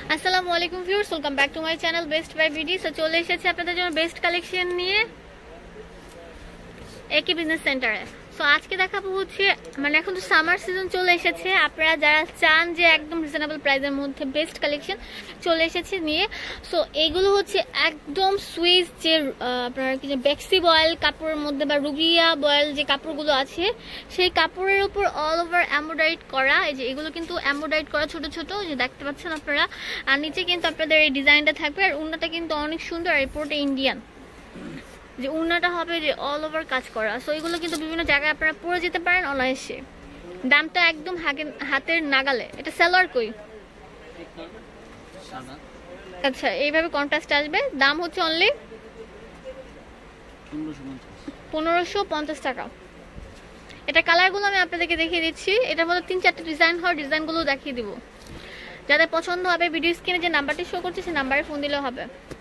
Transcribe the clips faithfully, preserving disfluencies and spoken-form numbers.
আসসালামু আলাইকুম viewers, welcome back to my channel best buy BD. So চলে এসেছি আপনাদের জন্য বেস্ট কালেকশন নিয়ে একে বিজনেস সেন্টারে। সো আজকে দেখাবো হচ্ছে মানে এখন তো সামার সিজন চলে এসেছে, আপনারা যারা চান যে একদম রিজনেবল প্রাইসের মধ্যে বেস্ট কালেকশন চলে এসেছে নিয়ে। সো এইগুলো হচ্ছে একদম সুইস যে আপনার কি যে বেক্সি বয়েল কাপড়ের মধ্যে বা রুবিয়া বয়েল যে কাপড়গুলো আছে সেই কাপড়ের উপর অল ওভার এমব্রয়ডারি করা। এই যে এগুলো কিন্তু এমব্রয়ডারি করা ছোট ছোট, যে দেখতে পাচ্ছেন আপনারা। আর নিচে কিন্তু আপনাদের এই ডিজাইনটা থাকবে, আর উন্নাটা কিন্তু অনেক সুন্দর, আর পুরোটা ইন্ডিয়ান যে উন্নাটা হবে যে অল ওভার কাজ করা। সো এগুলো কিন্তু বিভিন্ন জায়গায় আপনারা পরে যেতে পারেন অনায়াসে। দামটা একদম হাতের নাগালে। এটা সালোয়ার কই? আচ্ছা, এইভাবে কন্ট্রাস্ট আসবে। দাম হচ্ছে অনলি পনেরোশো পঞ্চাশ টাকা। এটা কালারগুলো আমি আপনাদেরকে দেখিয়ে দিচ্ছি। এটার মধ্যে তিন চারটে ডিজাইন হয়, ডিজাইনগুলো দেখিয়ে দিব। যাদের পছন্দ হবে ভিডিও স্ক্রিনে যে নাম্বারটি শো করছে সেই নাম্বারে ফোন দিলেও হবে।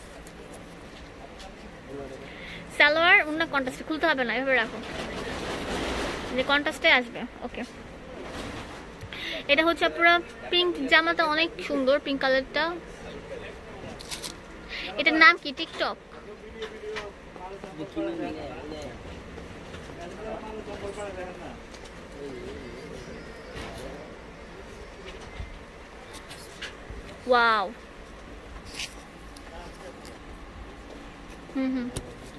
সালোয়ার অন্য কন্ট্রাস্টে খুলতে হবে না, এভাবে রাখো যে কন্ট্রাস্টে আসবে। ওকে, এটা হচ্ছে পুরো পিঙ্ক জামাটা অনেক সুন্দর, পিঙ্ক কালারটা। এটার নাম কি? TikTok. Wow, hmm hmm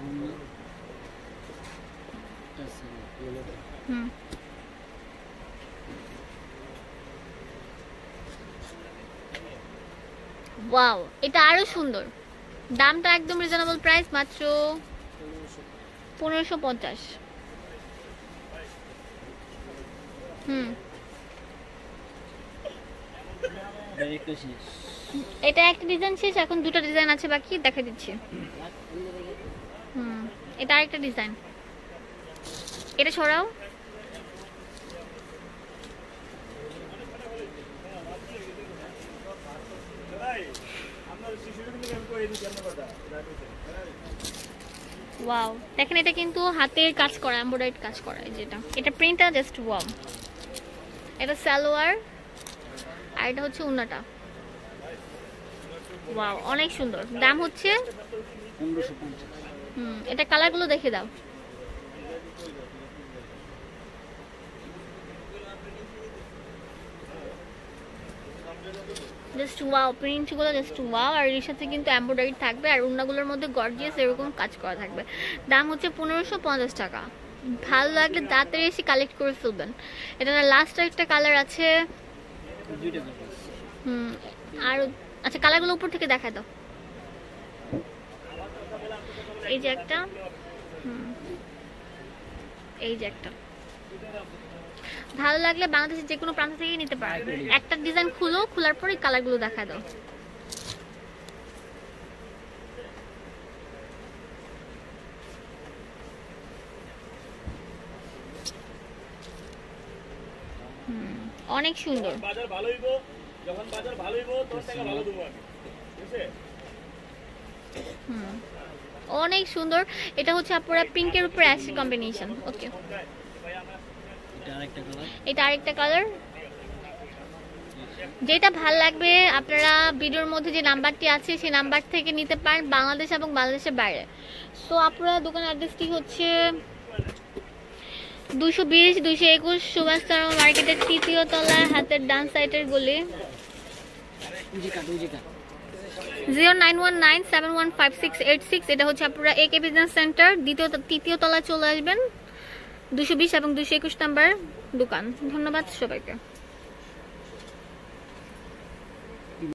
hmm wow, এটা আরো সুন্দর। দামটা একদম রিজনেবল প্রাইস, মাত্র পনেরোশো পঞ্চাশ। হুম এটা একটা ডিজাইন শেষ, এখন দুটো ডিজাইন আছে বাকি, দেখা দিচ্ছি। হুম এটা আরেকটা ডিজাইন, এটা ছড়াও। ওয়াও, দেখেন এটা কিন্তু হাতের কাজ করা, এমব্রয়ডারি কাজ করা। যেটা এটা প্রিন্টটা জাস্ট ওয়াও। এটা সালোয়ার, আর এটা হচ্ছে উন্নাটা। ওয়াও, অনেক সুন্দর। দাম হচ্ছে পনেরোশো পঞ্চাশ। হুম এটা কালারগুলো দেখে দাও। জাস্ট ওয়াও, প্রিন্টগুলো জাস্ট ওয়াও। আর এর সাথে কিন্তু এমব্রয়ডারি থাকবে, আর উন্নাগুলোর মধ্যে গর্জিয়াস এরকম কাজ করা থাকবে। দাম হচ্ছে পনেরোশো পঞ্চাশ টাকা। ভালো লাগলে তাড়াতাড়ি এসে কালেক্ট করে ফেলবেন। এটা লাস্ট একটা কালার আছে। হুম আর আচ্ছা, কালারগুলো উপর থেকে দেখা দাও। এই যে একটা, হুম এই যে একটা। ভালো লাগলে বাংলাদেশের যে কোনো প্রান্ত থেকে নিতে পারবে। একটা ডিজাইন খুলো, খোলার পরে কালারগুলো দেখা দাও। হুম অনেক সুন্দর। বাজার ভালো হইবো, যখন বাজার ভালো হইবো তোর টাকা ভালো দেবো আমি, ঠিক আছে? হুম অনেক সুন্দর। এটা হচ্ছে আপনারা পিঙ্কের উপর অ্যাশ কম্বিনেশন। ওকে, এটা আরেকটা কালার। যেটা ভাল লাগবে আপনারা ভিডিওর মধ্যে যে নাম্বারটি আছে সেই নাম্বার থেকে নিতে পারেন, বাংলাদেশ এবং বাংলাদেশের বাইরে। সো আপনারা দোকানের অ্যাড্রেসটি হচ্ছে দুশো বিশ দুইশো একুশ সুভাষ মার্কেটের তৃতীয় তলায়, হাতের ডান সাইডের গলি। Zero nine one nine seven one five six eight six. এটা হচ্ছে আপনারা একে বিজনেস সেন্টার দ্বিতীয় তৃতীয় তলায় চলে আসবেন, দুশো বিশ এবং দুশো একুশ নাম্বার দোকান। ধন্যবাদ সবাইকে।